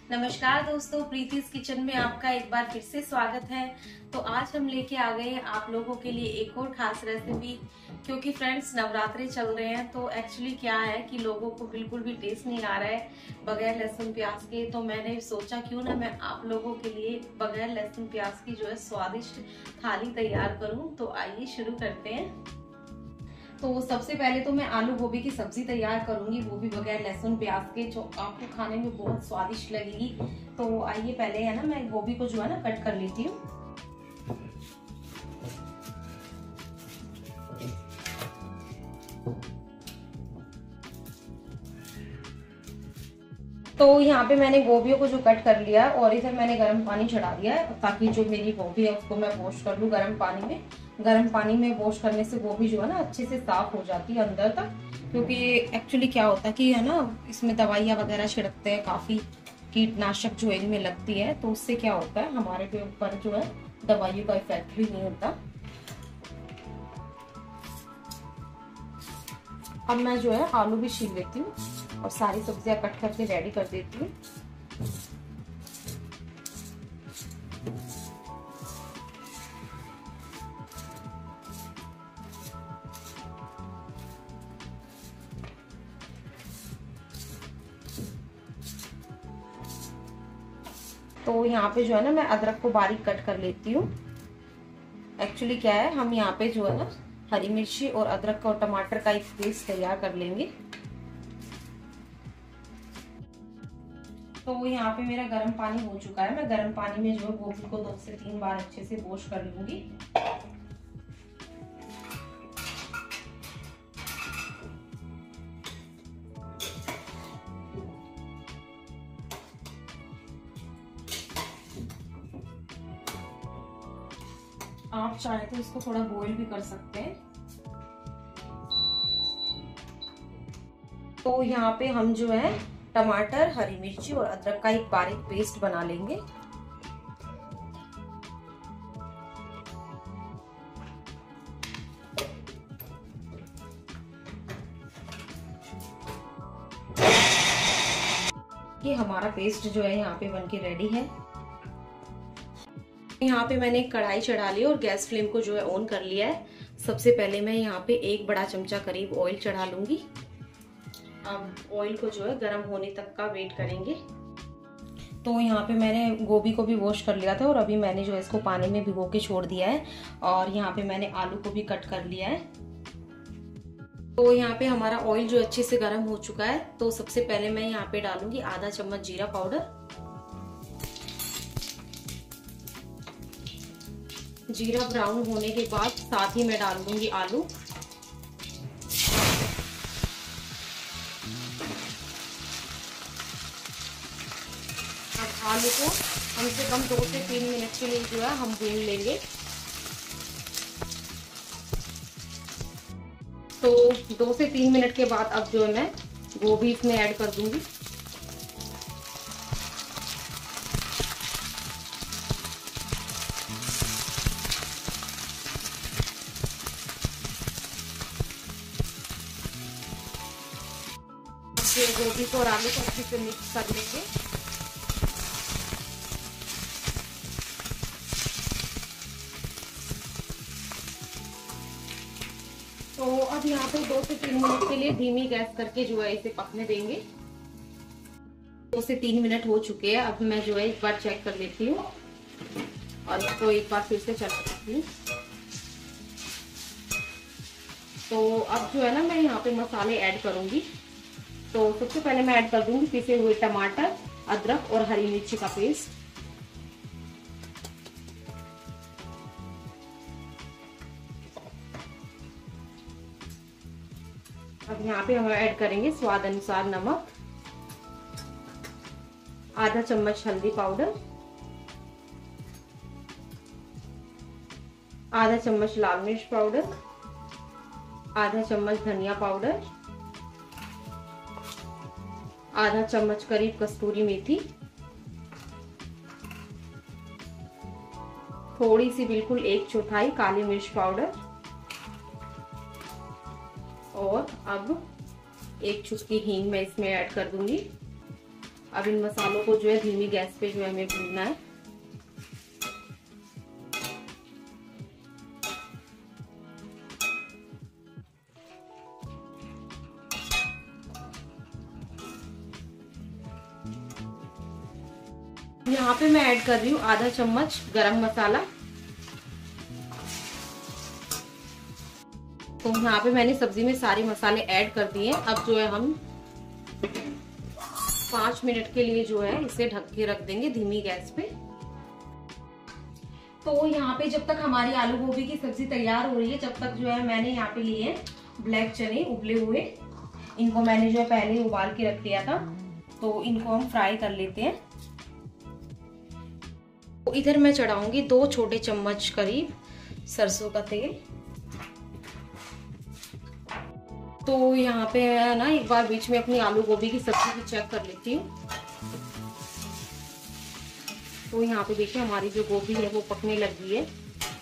नमस्कार दोस्तों, प्रीतिस किचन में आपका एक बार फिर से स्वागत है। तो आज हम लेके आ गए हैं आप लोगों के लिए एक और खास रेसिपी। क्योंकि फ्रेंड्स नवरात्रे चल रहे हैं तो एक्चुअली क्या है कि लोगों को बिल्कुल भी टेस्ट नहीं आ रहा है बगैर लहसुन प्याज के। तो मैंने सोचा क्यों ना मैं आप लोगों के लिए बगैर लहसुन प्याज की जो है स्वादिष्ट थाली तैयार करूं। तो आइए शुरू करते हैं। तो सबसे पहले तो मैं आलू गोभी की सब्जी तैयार करूंगी, वो भी बगैर लहसुन प्याज के, जो आपको खाने में बहुत स्वादिष्ट लगेगी। तो आइए पहले है ना मैं गोभी को जो है ना कट कर लेती हूँ। तो यहाँ पे मैंने गोभियों को जो कट कर लिया है और इधर मैंने गर्म पानी चढ़ा दिया है ताकि जो मेरी गोभी है उसको मैं वॉश कर लूँ गर्म पानी में। गर्म पानी में वॉश करने से गोभी जो है ना अच्छे से साफ हो जाती है अंदर तक। क्योंकि एक्चुअली क्या होता है कि है ना इसमें दवाइयाँ वगैरह छिड़कते हैं, काफी कीटनाशक जो इनमें लगती है, तो उससे क्या होता है हमारे के ऊपर जो है दवाइयों का इफेक्ट भी नहीं होता। अब मैं जो है आलू भी छील लेती हूँ और सारी सब्जियां कट करके रेडी कर देती हूँ। तो यहाँ पे जो है ना मैं अदरक को बारीक कट कर लेती हूँ। एक्चुअली क्या है हम यहाँ पे जो है ना हरी मिर्ची और अदरक और टमाटर का एक पेस्ट तैयार कर लेंगे। तो यहाँ पे मेरा गर्म पानी हो चुका है। मैं गर्म पानी में जो है गोभी को 2 से 3 बार अच्छे से वॉश कर लूंगी। आप चाहे तो इसको थोड़ा बॉईल भी कर सकते हैं। तो यहाँ पे हम जो है टमाटर, हरी मिर्ची और अदरक का एक बारीक पेस्ट बना लेंगे। ये हमारा पेस्ट जो है यहाँ पे बनके रेडी है। यहाँ पे मैंने एक कढ़ाई चढ़ा ली और गैस फ्लेम को जो है ऑन कर लिया है। सबसे पहले मैं यहाँ पे 1 बड़ा चमचा करीब ऑयल चढ़ा लूंगी। अब ऑयल को जो है गर्म होने तक का वेट करेंगे। तो यहाँ पे मैंने गोभी को भी वॉश कर लिया था और अभी मैंने जो है इसको पानी में भिगो के छोड़ दिया है। और यहाँ पे मैंने आलू को भी कट कर लिया है। तो यहाँ पे हमारा ऑयल जो अच्छे से गर्म हो चुका है। तो सबसे पहले मैं यहाँ पे डालूंगी आधा चम्मच जीरा पाउडर। जीरा ब्राउन होने के बाद साथ ही मैं डाल दूंगी आलू। अब आलू को कम से कम 2 से 3 मिनट के लिए जो है हम भून लेंगे। तो 2 से 3 मिनट के बाद अब जो है मैं गोभी इसमें ऐड कर दूंगी। गोभी को और आलू को अच्छे से मिक्स कर लेंगे। तो अब यहाँ पे 2 से 3 मिनट के लिए धीमी गैस करके जो है इसे पकने देंगे। 2 से 3 मिनट हो चुके हैं। अब मैं जो है एक बार चेक कर लेती हूँ और इसको एक बार फिर से चला देती हूँ। तो अब जो है ना मैं यहाँ पे मसाले ऐड करूंगी। तो सबसे पहले मैं ऐड कर दूंगी पिसे हुए टमाटर, अदरक और हरी मिर्ची का पेस्ट। अब यहाँ पे हम ऐड करेंगे स्वाद अनुसार नमक, आधा चम्मच हल्दी पाउडर, आधा चम्मच लाल मिर्च पाउडर, आधा चम्मच धनिया पाउडर, आधा चम्मच करीब कस्तूरी मेथी, थोड़ी सी बिल्कुल 1/4 काली मिर्च पाउडर और अब एक चुटकी हींग मैं इसमें ऐड कर दूंगी। अब इन मसालों को जो है धीमी गैस पे जो है हमें भूनना है। यहाँ पे मैं ऐड कर रही हूँ आधा चम्मच गरम मसाला। तो यहाँ पे मैंने सब्जी में सारे मसाले ऐड कर दिए। अब जो है हम 5 मिनट के लिए जो है इसे ढक के रख देंगे धीमी गैस पे। तो यहाँ पे जब तक हमारी आलू गोभी की सब्जी तैयार हो रही है, जब तक जो है मैंने यहाँ पे लिए ब्लैक चने उबले हुए। इनको मैंने जो है पहले ही उबाल के रख लिया था, तो इनको हम फ्राई कर लेते हैं। तो इधर मैं चढ़ाऊंगी 2 छोटे चम्मच करीब सरसों का तेल। तो यहाँ पे ना एक बार बीच में अपनी आलू गोभी की सब्जी भी चेक कर लेती हूँ। तो यहाँ पे देखिए हमारी जो गोभी है वो पकने लगी है।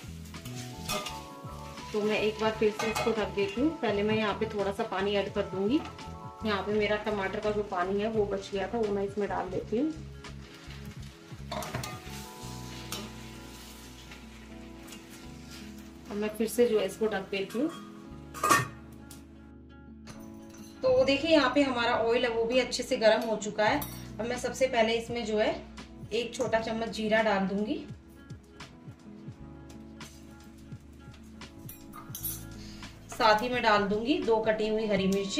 तो मैं एक बार फिर से इसको ढक देती हूँ। पहले मैं यहाँ पे थोड़ा सा पानी ऐड कर दूंगी। यहाँ पे मेरा टमाटर का जो पानी है वो बच गया था, वो मैं इसमें डाल देती हूँ। अब मैं फिर से जो है इसको ढक देती हूँ। तो देखिए यहाँ पे हमारा ऑयल है वो भी अच्छे से गर्म हो चुका है। अब मैं सबसे पहले इसमें जो है 1 छोटा चम्मच जीरा डाल दूंगी। साथ ही मैं डाल दूंगी 2 कटी हुई हरी मिर्ची।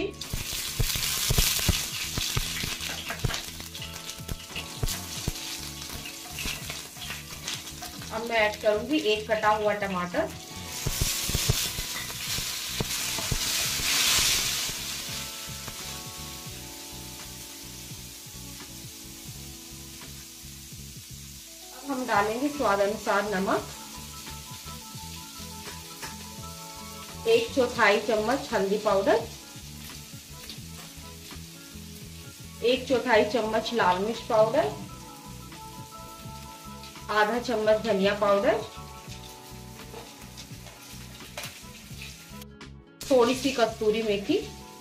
अब मैं ऐड करूंगी 1 कटा हुआ टमाटर। हम डालेंगे स्वाद अनुसार नमक, 1/4 चम्मच हल्दी पाउडर, 1/4 चम्मच लाल मिर्च पाउडर, आधा चम्मच धनिया पाउडर, थोड़ी सी कस्तूरी मेथी,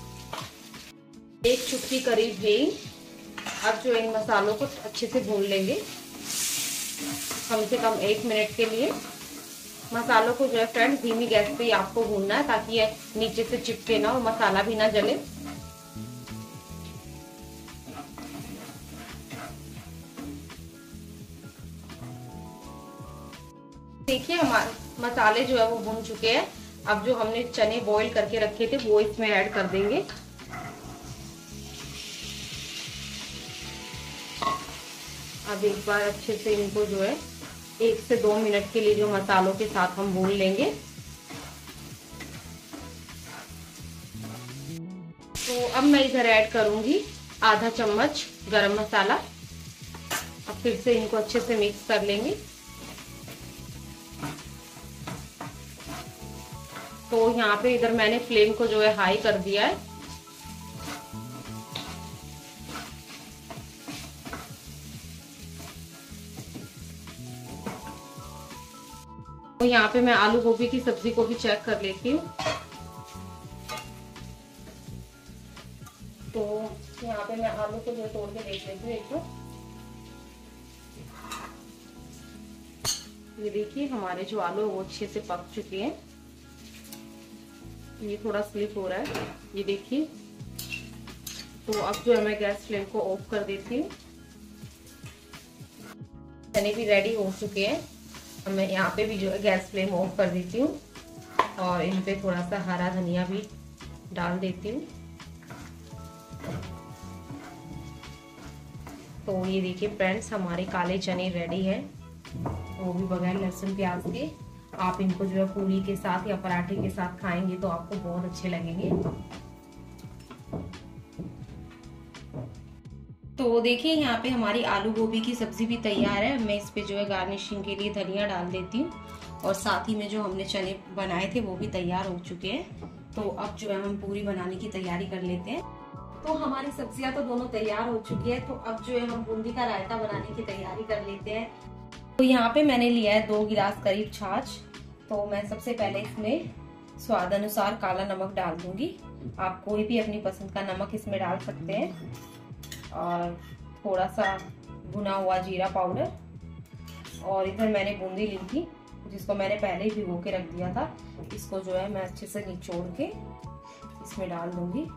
1 चुटकी करीब हींग। अब जो इन मसालों को अच्छे से भून लेंगे कम से कम 1 मिनट के लिए। मसालों को जो है फ्रेंड्स धीमी गैस पे आपको भूनना है, ताकि ये नीचे से चिपके ना और मसाला भी ना जले। देखिए हमारे मसाले जो है वो भून चुके हैं। अब जो हमने चने बॉईल करके रखे थे वो इसमें ऐड कर देंगे। अब एक बार अच्छे से इनको जो है 1 से 2 मिनट के लिए जो मसालों के साथ हम भून लेंगे। तो अब मैं इधर ऐड करूंगी आधा चम्मच गरम मसाला। अब फिर से इनको अच्छे से मिक्स कर लेंगे। तो यहाँ पे इधर मैंने फ्लेम को जो है हाई कर दिया है। तो यहाँ पे मैं आलू गोभी की सब्जी को भी चेक कर लेती हूँ। तो यहाँ पे मैं आलू को जो तोड़ के देख लेती हूँ एक तो। ये देखिए हमारे जो आलू है वो अच्छे से पक चुके हैं। ये थोड़ा स्लिप हो रहा है, ये देखिए। तो अब जो है मैं गैस फ्लेम को ऑफ कर देती हूँ। चने भी रेडी हो चुके हैं। अब मैं यहाँ पे भी जो है गैस फ्लेम ऑफ कर देती हूँ और इन पे थोड़ा सा हरा धनिया भी डाल देती हूँ। तो ये देखिए फ्रेंड्स हमारे काले चने रेडी है, वो भी बगैर लहसुन प्याज के। आप इनको जो है पूरी के साथ या पराठे के साथ खाएंगे तो आपको बहुत अच्छे लगेंगे। तो देखिए यहाँ पे हमारी आलू गोभी की सब्जी भी तैयार है। मैं इस पे जो है गार्निशिंग के लिए धनिया डाल देती हूँ और साथ ही में जो हमने चने बनाए थे वो भी तैयार हो चुके हैं। तो अब जो है हम पूरी बनाने की तैयारी कर लेते हैं। तो हमारी सब्जियां तो दोनों तैयार हो चुकी है। तो अब जो है हम बूंदी का रायता बनाने की तैयारी कर लेते हैं। तो यहाँ पे मैंने लिया है 2 गिलास करीब छाछ। तो मैं सबसे पहले इसमें स्वाद अनुसार काला नमक डाल दूंगी। आप कोई भी अपनी पसंद का नमक इसमें डाल सकते हैं। और थोड़ा सा भुना हुआ जीरा पाउडर, और इधर मैंने बूंदी ली थी जिसको मैंने पहले ही भिगो के रख दिया था। इसको जो है मैं अच्छे से निचोड़ के इसमें डाल दूंगी।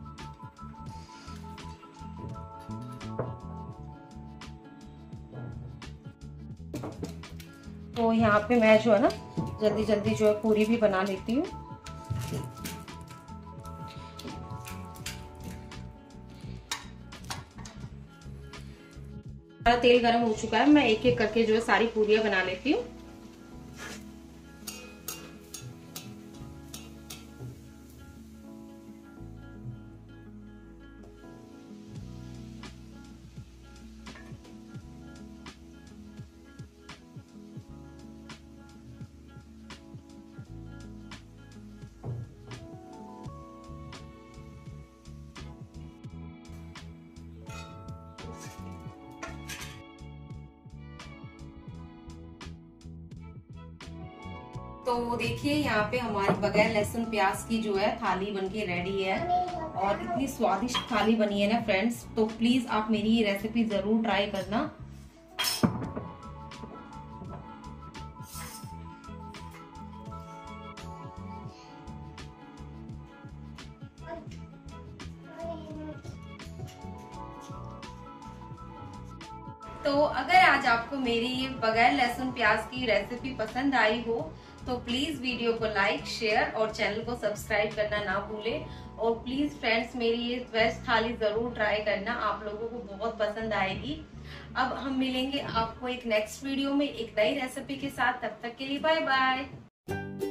तो यहाँ पे मैं जो है ना जल्दी जल्दी जो है पूरी भी बना लेती हूँ। तेल गरम हो चुका है, मैं एक एक करके जो है सारी पूरियां बना लेती हूँ। तो देखिए यहाँ पे हमारी बगैर लहसुन प्याज की जो है थाली बनके रेडी है, और इतनी स्वादिष्ट थाली बनी है ना फ्रेंड्स। तो प्लीज आप मेरी ये रेसिपी जरूर ट्राई करना। तो अगर आज आपको मेरी ये बगैर लहसुन प्याज की रेसिपी पसंद आई हो तो प्लीज वीडियो को लाइक, शेयर और चैनल को सब्सक्राइब करना ना भूलें। और प्लीज फ्रेंड्स मेरी ये वेज थाली जरूर ट्राई करना, आप लोगों को बहुत पसंद आएगी। अब हम मिलेंगे आपको एक नेक्स्ट वीडियो में एक नई रेसिपी के साथ। तब तक के लिए बाय बाय।